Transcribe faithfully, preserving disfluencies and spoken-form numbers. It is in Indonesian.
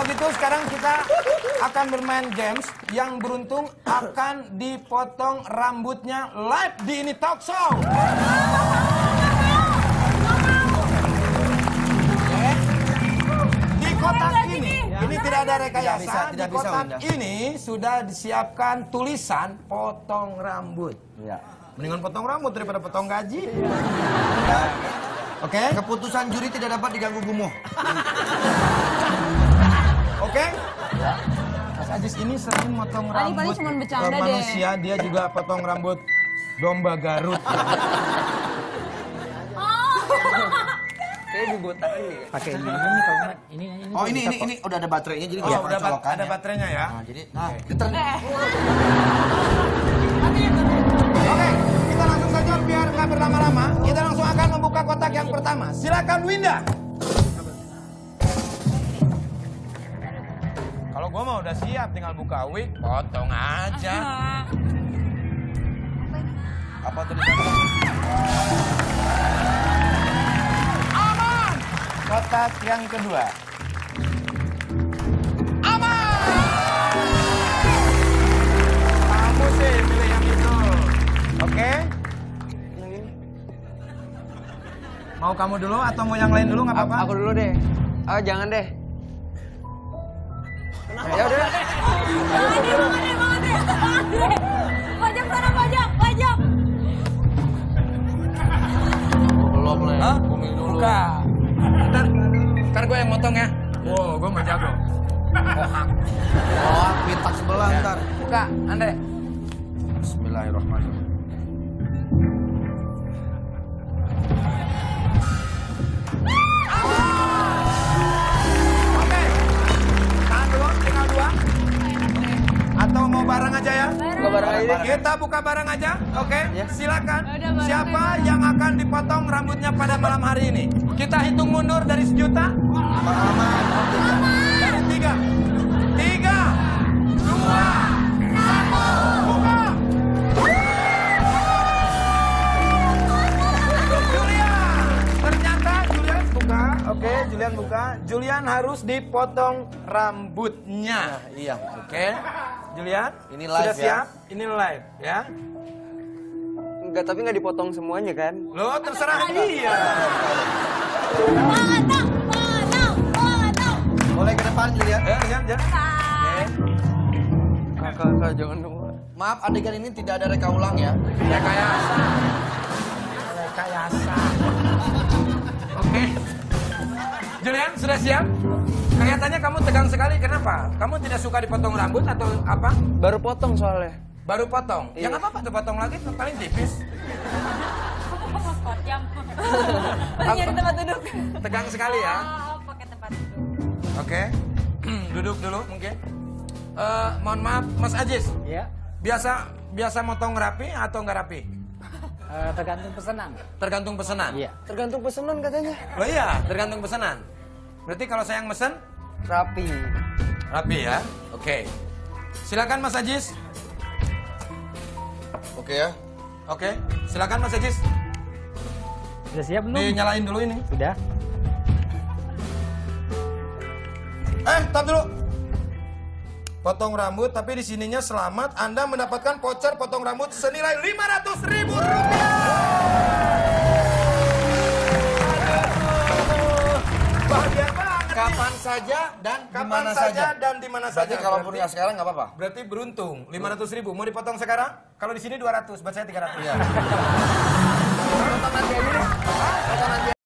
kalau gitu sekarang kita akan bermain games. Yang beruntung akan dipotong rambutnya live di Ini Talk Show. Di kotak ini, ini tidak ada rekayasa. Tidak bisa, tidak di kotak bisa, ini sudah disiapkan tulisan potong rambut. Ya. Mendingan potong rambut daripada potong gaji. Ya. Oke? Okay? Keputusan juri tidak dapat diganggu gumoh. Oke? Okay? Mas Ajis ini selain motong rambut paling cuma bercanda deh. manusia, dia juga potong rambut domba Garut. Kayak dibotak ini. Pakai ini nih kalau nggak ini ini. Oh ini ini ini udah ada baterainya jadi Oh, bisa udah colokan ada ya. baterainya ya. Nah, jadi nah, kita Oke, kita langsung saja biar nggak berlama-lama. Kita langsung akan membuka kotak yang pertama. Silakan Winda. Kalau gua mah udah siap, tinggal buka wig, potong aja. apa tulisannya? Aman. Kotak yang kedua. Aman. Kamu sih pilih yang itu. Oke? Mau kamu dulu atau mau yang lain dulu nggak apa-apa? Aku dulu deh. Ah, jangan deh. Ya udah. Banget deh, banget deh, banget deh, banget deh. Pajak sana, pajak, pajak. Belum lah. Hah? Bumi dulu. Buka. Ntar, ntar gue yang motong ya. Wow, gue mah jago. Oh, pitak sebelah ntar. Buka, Andre. Bismillahirrahmanirrahim. Oke. Tahan dulu, tinggal dua. Atau mau bareng aja ya? Buka barang aja. Kita buka bareng aja, oke? Ya. Silakan. Udah, bareng Siapa aja. yang akan dipotong rambutnya pada malam hari ini? Kita hitung mundur dari sejuta. Dari tiga. Tiga. Dua. Satu. Buka. Julian. Ternyata Julian buka. Oke, Julian buka. Julian harus dipotong rambutnya. Iya. Oke. Julian, Ini live sudah ya? siap? Ini live ya. Enggak, tapi nggak dipotong semuanya kan? Lo terserah dia. Potong, potong, potong. Boleh ke depan Julian. Ya, ya, ya. Kakak, kakak jangan dong. Maaf adegan ini tidak ada reka ulang ya. Rekayasa. Rekayasa. Oke. Julian, sudah siap? Kelihatannya kamu tegang sekali. Kenapa? Kamu tidak suka dipotong rambut atau apa? Baru potong soalnya. Baru potong? Ya Iya. nggak apa-apa tuh, potong lagi paling tipis. Jam. Nyari tempat duduk. Tegang sekali ya. Oh, pakai tempat duduk. Oke. Duduk dulu mungkin. Eh, mohon maaf, Mas Ajis. Ya, Biasa biasa motong rapi atau nggak rapi? eh, tergantung pesanan. Tergantung pesanan. Iya. Tergantung pesanan katanya. Oh iya, tergantung pesanan. Berarti kalau saya yang mesen, Rapi. rapi ya. Oke. Silakan Mas Ajis. Oke ya. Oke. Silakan Mas Ajis. Sudah siap belum? Dinyalain dulu ini. Sudah. Eh, tar dulu. Potong rambut, tapi di sininya selamat. Anda mendapatkan voucher potong rambut senilai lima ratus ribu rupiah. Bahagia banget. Kapan saja dan di Kapan mana saja saja. dan di mana saja. Berarti kalau Berarti- punya sekarang nggak apa-apa. Berarti beruntung lima ratus ribu. Mau dipotong sekarang? Kalau di sini dua ratus, buat saya tiga ratus. Iya.